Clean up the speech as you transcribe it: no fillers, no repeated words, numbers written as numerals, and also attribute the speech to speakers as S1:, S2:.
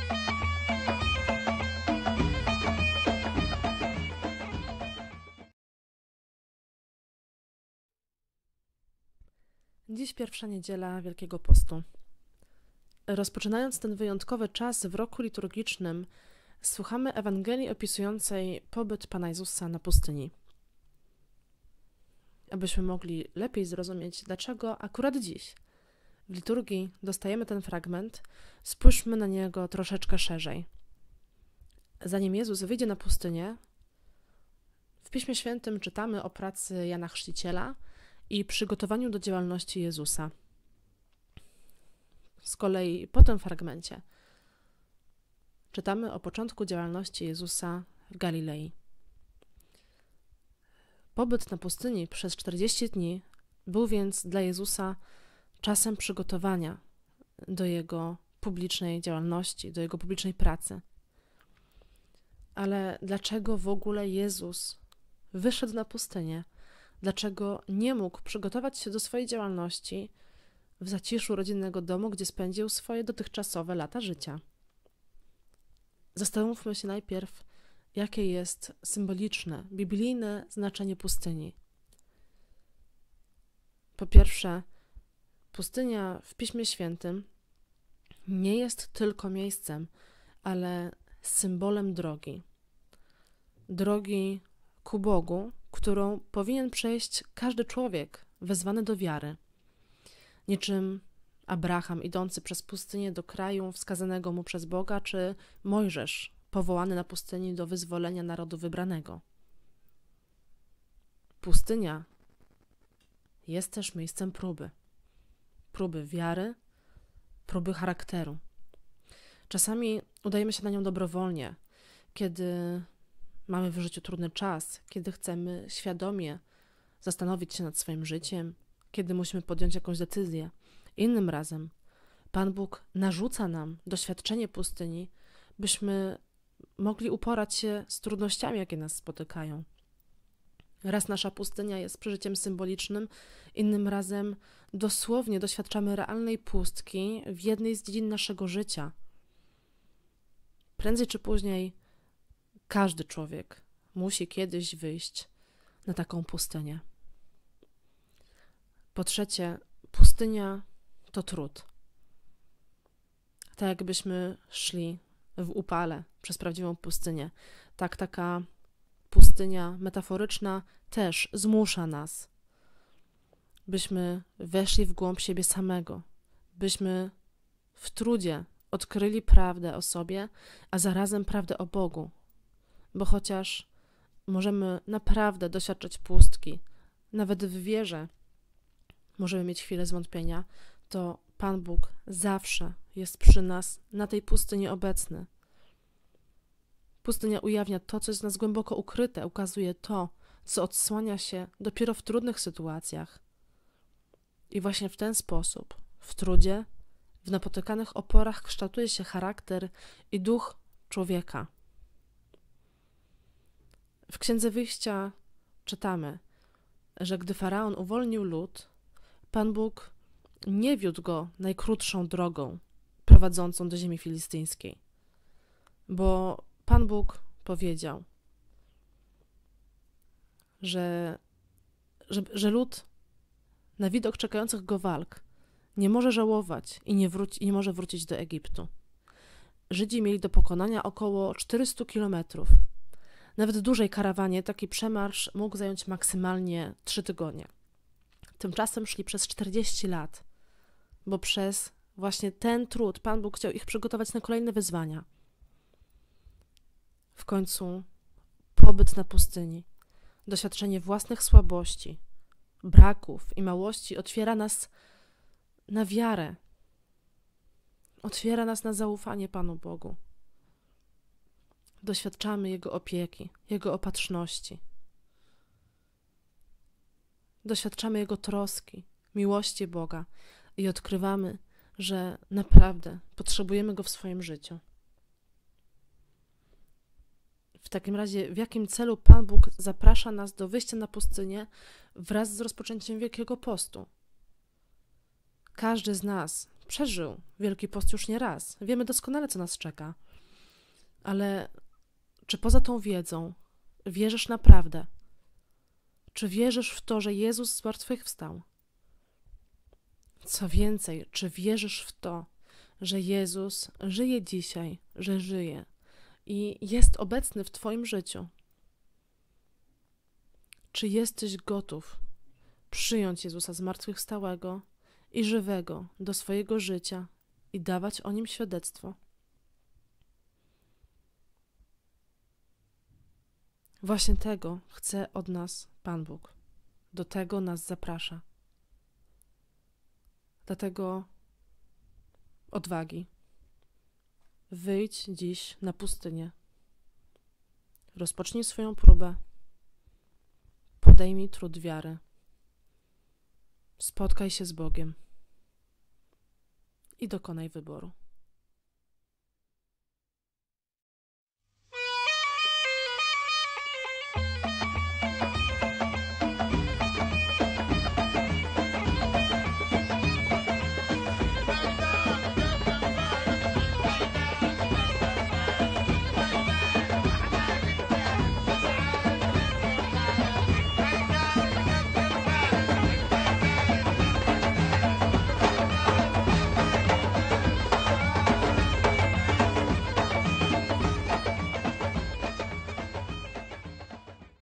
S1: Dziś pierwsza niedziela Wielkiego Postu. Rozpoczynając ten wyjątkowy czas w roku liturgicznym, słuchamy Ewangelii opisującej pobyt Pana Jezusa na pustyni. Abyśmy mogli lepiej zrozumieć, dlaczego akurat dziś w liturgii dostajemy ten fragment, spójrzmy na niego troszeczkę szerzej. Zanim Jezus wyjdzie na pustynię, w Piśmie Świętym czytamy o pracy Jana Chrzciciela i przygotowaniu do działalności Jezusa. Z kolei po tym fragmencie czytamy o początku działalności Jezusa w Galilei. Pobyt na pustyni przez 40 dni był więc dla Jezusa czasem przygotowania do Jego publicznej działalności, do Jego publicznej pracy. Ale dlaczego w ogóle Jezus wyszedł na pustynię? Dlaczego nie mógł przygotować się do swojej działalności w zaciszu rodzinnego domu, gdzie spędził swoje dotychczasowe lata życia? Zastanówmy się najpierw, jakie jest symboliczne, biblijne znaczenie pustyni. Po pierwsze, pustynia w Piśmie Świętym nie jest tylko miejscem, ale symbolem drogi. Drogi ku Bogu, którą powinien przejść każdy człowiek wezwany do wiary. Niczym Abraham idący przez pustynię do kraju wskazanego mu przez Boga, czy Mojżesz powołany na pustyni do wyzwolenia narodu wybranego. Pustynia jest też miejscem próby. Próby wiary, próby charakteru. Czasami udajemy się na nią dobrowolnie, kiedy mamy w życiu trudny czas, kiedy chcemy świadomie zastanowić się nad swoim życiem, kiedy musimy podjąć jakąś decyzję. Innym razem Pan Bóg narzuca nam doświadczenie pustyni, byśmy mogli uporać się z trudnościami, jakie nas spotykają. Raz nasza pustynia jest przeżyciem symbolicznym, innym razem dosłownie doświadczamy realnej pustki w jednej z dziedzin naszego życia. Prędzej czy później każdy człowiek musi kiedyś wyjść na taką pustynię. Po trzecie, pustynia to trud. Tak jakbyśmy szli w upale przez prawdziwą pustynię. Tak taka pustynia metaforyczna też zmusza nas, byśmy weszli w głąb siebie samego, byśmy w trudzie odkryli prawdę o sobie, a zarazem prawdę o Bogu. Bo chociaż możemy naprawdę doświadczać pustki, nawet w wierze możemy mieć chwilę zwątpienia, to Pan Bóg zawsze jest przy nas na tej pustyni obecny. Pustynia ujawnia to, co jest w nas głęboko ukryte, ukazuje to, co odsłania się dopiero w trudnych sytuacjach. I właśnie w ten sposób, w trudzie, w napotykanych oporach kształtuje się charakter i duch człowieka. W Księdze Wyjścia czytamy, że gdy Faraon uwolnił lud, Pan Bóg nie wiódł go najkrótszą drogą prowadzącą do ziemi filistyńskiej, bo Pan Bóg powiedział, że lud na widok czekających go walk nie może żałować i nie może wrócić do Egiptu. Żydzi mieli do pokonania około 400 kilometrów. Nawet w dużej karawanie taki przemarsz mógł zająć maksymalnie 3 tygodnie. Tymczasem szli przez 40 lat, bo przez właśnie ten trud Pan Bóg chciał ich przygotować na kolejne wyzwania. W końcu pobyt na pustyni, doświadczenie własnych słabości, braków i małości otwiera nas na wiarę, otwiera nas na zaufanie Panu Bogu. Doświadczamy Jego opieki, Jego opatrzności. Doświadczamy Jego troski, miłości Boga i odkrywamy, że naprawdę potrzebujemy Go w swoim życiu. W takim razie, w jakim celu Pan Bóg zaprasza nas do wyjścia na pustynię wraz z rozpoczęciem Wielkiego Postu? Każdy z nas przeżył Wielki Post już nie raz. Wiemy doskonale, co nas czeka. Ale czy poza tą wiedzą wierzysz naprawdę? Czy wierzysz w to, że Jezus zmartwychwstał? Co więcej, czy wierzysz w to, że Jezus żyje dzisiaj, że żyje i jest obecny w twoim życiu? Czy jesteś gotów przyjąć Jezusa zmartwychwstałego i żywego do swojego życia i dawać o Nim świadectwo? Właśnie tego chce od nas Pan Bóg. Do tego nas zaprasza. Dlatego odwagi. Wyjdź dziś na pustynię. Rozpocznij swoją próbę. Podejmij trud wiary. Spotkaj się z Bogiem i dokonaj wyboru.